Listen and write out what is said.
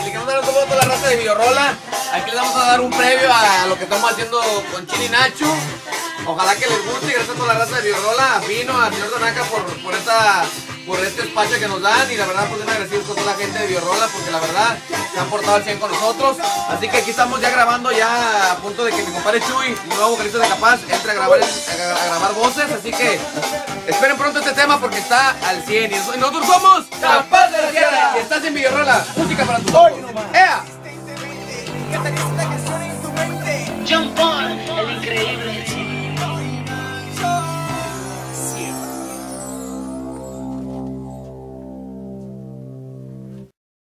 le queremos dar un saludo a toda la raza de Videorola. Aquí les vamos a dar un previo a lo que estamos haciendo con Chini y Nacho. Ojalá que les guste y gracias a toda la raza de Videorola, a Pino, al señor Donaca por este espacio que nos dan y la verdad pues bien agradecidos con toda la gente de Videorola porque la verdad se han portado al 100 con nosotros. Así que aquí estamos ya grabando ya a punto de que mi compadre Chuy, nuevo vocalista de Capaz, entre a grabar voces, así que esperen pronto este tema porque está al 100 y nosotros somos Capaz de la Sierra y estás en Videorola, música para tu ojos. ¡Ea!